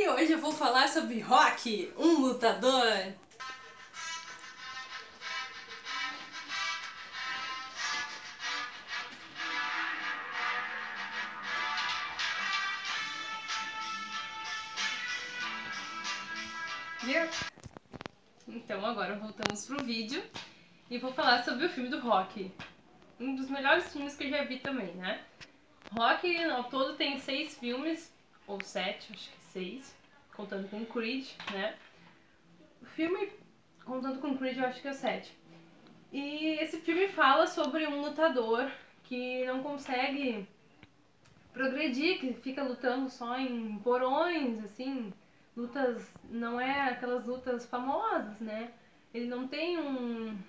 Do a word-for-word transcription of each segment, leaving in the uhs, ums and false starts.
E hoje eu vou falar sobre Rocky, um lutador. Viu? Então agora voltamos pro vídeo e vou falar sobre o filme do Rocky. Um dos melhores filmes que eu já vi também, né? Rocky, ao todo, tem seis filmes, ou sete, acho que seis, contando com Creed, né? O filme, contando com Creed, eu acho que é o sete. E esse filme fala sobre um lutador que não consegue progredir, que fica lutando só em porões, assim, lutas, não é aquelas lutas famosas, né? Ele não tem um...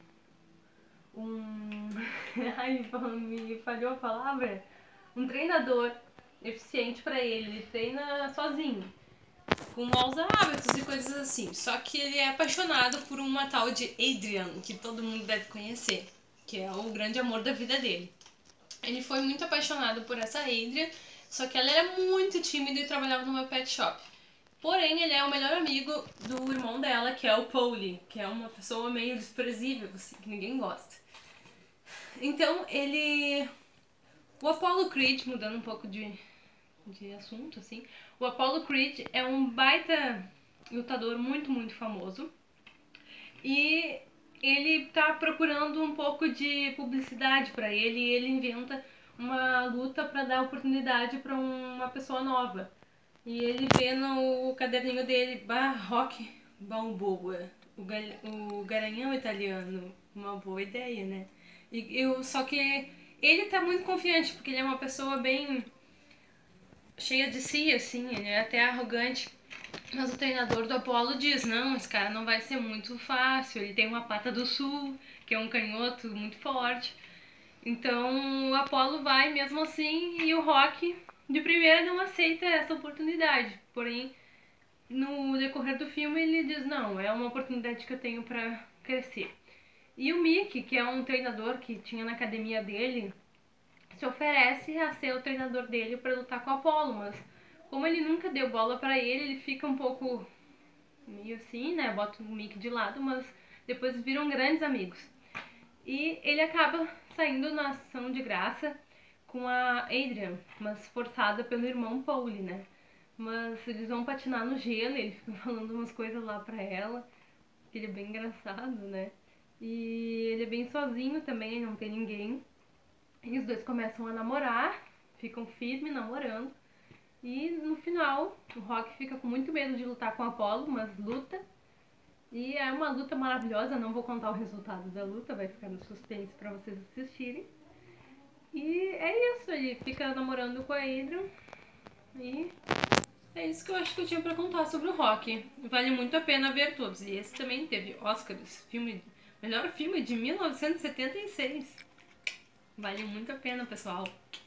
um... ai, me falhou a palavra. Um treinador eficiente pra ele, ele treina sozinho, com maus hábitos e coisas assim. Só que ele é apaixonado por uma tal de Adrian, que todo mundo deve conhecer, que é o grande amor da vida dele. Ele foi muito apaixonado por essa Adrian, só que ela era muito tímida e trabalhava numa pet shop. Porém, ele é o melhor amigo do irmão dela, que é o Paulie, que é uma pessoa meio desprezível, assim, que ninguém gosta. Então, ele... O Apollo Creed, mudando um pouco de, de assunto, assim, o Apollo Creed é um baita lutador muito, muito famoso. E ele tá procurando um pouco de publicidade pra ele e ele inventa uma luta pra dar oportunidade pra uma pessoa nova. E ele vê no caderninho dele, bah, Rocky Balboa, o, gal o garanhão italiano, uma boa ideia, né? E eu, só que ele tá muito confiante, porque ele é uma pessoa bem cheia de si, assim, ele é até arrogante. Mas o treinador do Apollo diz, não, esse cara não vai ser muito fácil, ele tem uma pata do sul, que é um canhoto muito forte. Então o Apollo vai mesmo assim e o Rocky de primeira não aceita essa oportunidade. Porém, no decorrer do filme ele diz, não, é uma oportunidade que eu tenho pra crescer. E o Mickey, que é um treinador que tinha na academia dele, se oferece a ser o treinador dele pra lutar com o Apollo, mas como ele nunca deu bola pra ele, ele fica um pouco meio assim, né, bota o Mickey de lado, mas depois viram grandes amigos. E ele acaba saindo na ação de graça com a Adrian, mas forçada pelo irmão Paulie, né? Mas eles vão patinar no gelo, ele fica falando umas coisas lá pra ela, que ele é bem engraçado, né? E ele é bem sozinho também, não tem ninguém. E os dois começam a namorar, ficam firmes namorando. E no final, o Rocky fica com muito medo de lutar com o Apollo, mas luta. E é uma luta maravilhosa, não vou contar o resultado da luta, vai ficar no suspense pra vocês assistirem. E é isso, ele fica namorando com a Adrian. E é isso que eu acho que eu tinha pra contar sobre o Rocky. Vale muito a pena ver todos. E esse também teve Oscars, filme, melhor filme de mil novecentos e setenta e seis. Vale muito a pena, pessoal.